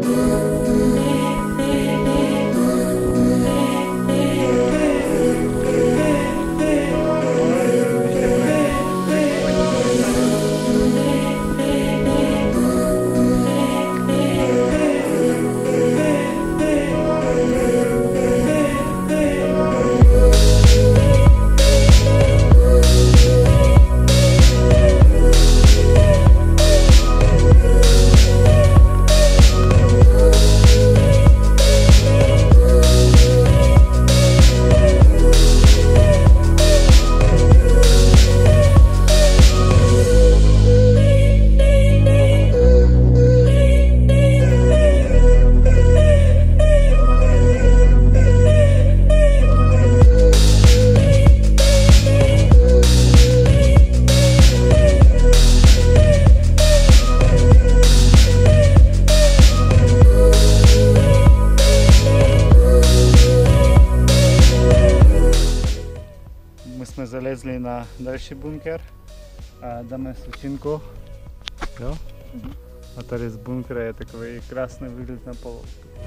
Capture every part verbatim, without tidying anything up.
Zalezli na další bunker a dáme slučinku. Jo? Mm-hmm. A tady z bunkra je takový krásný výhled na polo.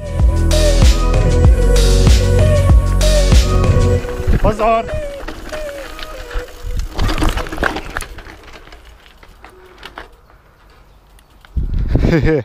Pozor! Hehe.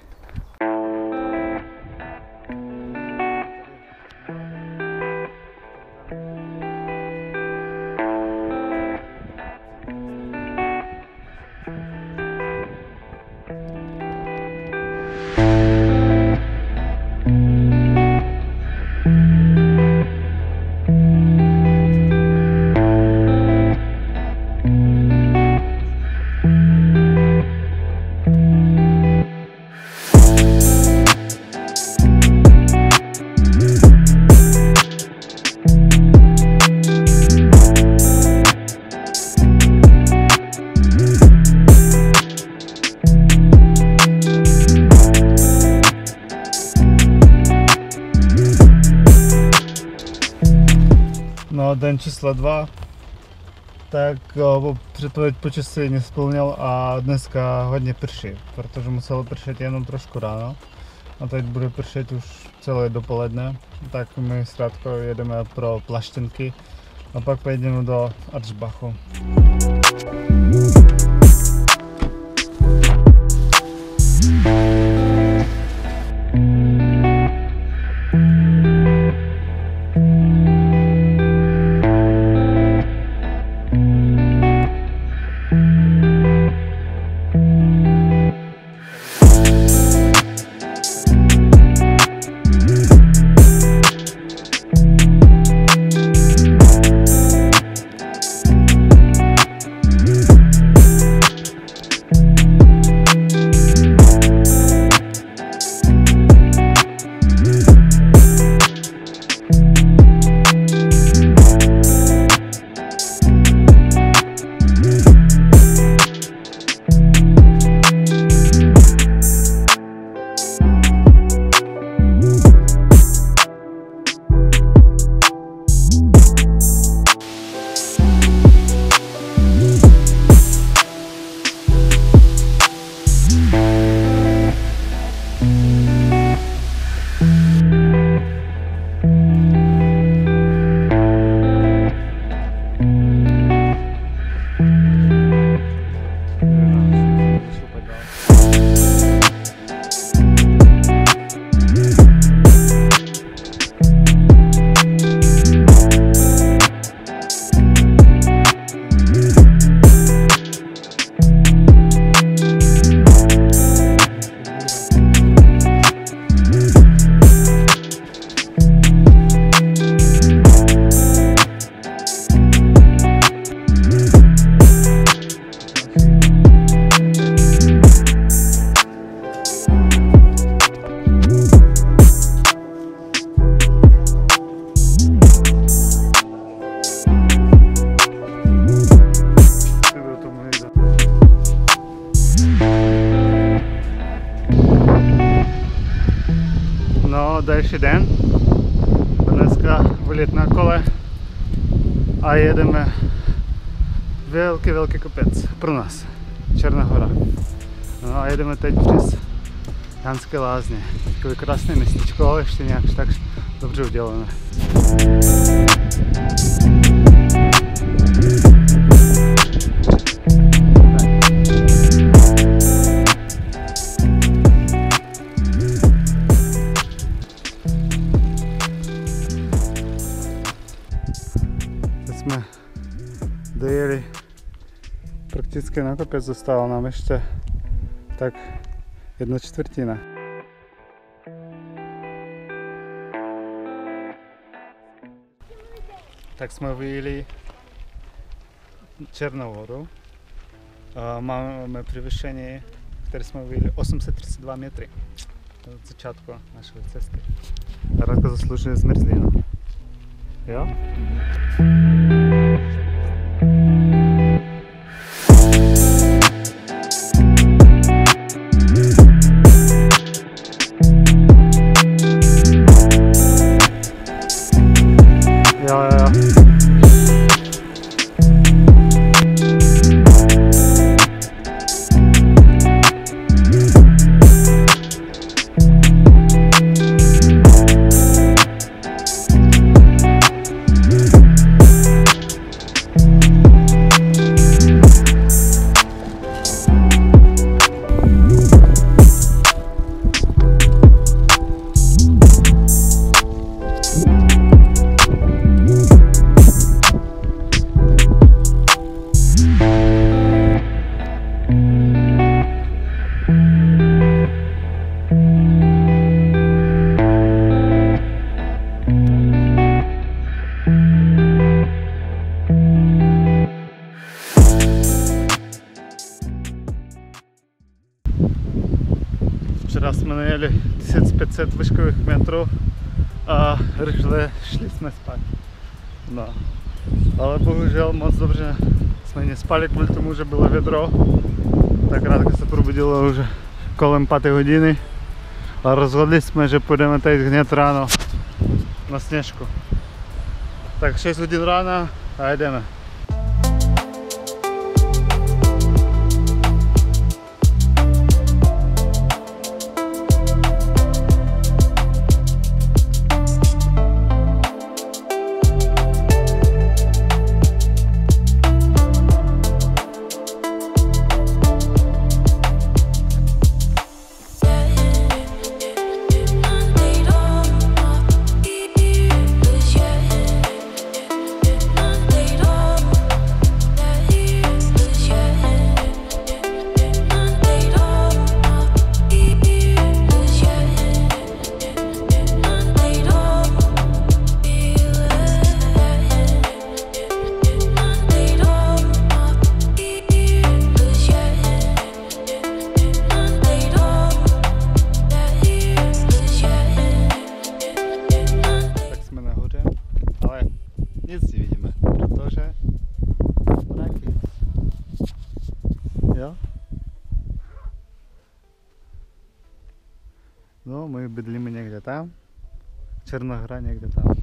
No, den číslo dva, tak o, předpověď počasí nesplnil a dneska hodně prší, protože muselo pršet jenom trošku ráno a teď bude pršet už celé dopoledne, tak my s Radkou jedeme pro plaštěnky a pak pojedeme do Ardšbachu. Další den. Dneska vylet na kole a jedeme velký, velký kopec pro nás. Černá hora. No a jedeme teď přes Hanské lázně. Takové krásné městečko, ale ještě nějak tak dobře udělané. Teď jsme dojeli prakticky na kopec, zostala nám ještě tak jedna čtvrtina. Tak jsme vyjeli Černou horu. Máme převyšení, které jsme vyjeli osm set třicet dva metry od začátku naší cesty. Radko zaslouženě zmrzlina. Jo? Jo, jo, jo. Včera jsme najeli tisíc pět set výškových metrů a rychle šli jsme spát. No. Ale bohužel moc dobře jsme nespali kvůli tomu, že bylo vědro. Tak Radka se probudilo už kolem páté hodiny a rozhodli jsme, že půjdeme tady hned ráno na sněžku. Tak šest hodin rána a jdeme. Nic nevidíme, protože mraky. Jo? No, my bydlíme někde tam, Černá hora někde tam.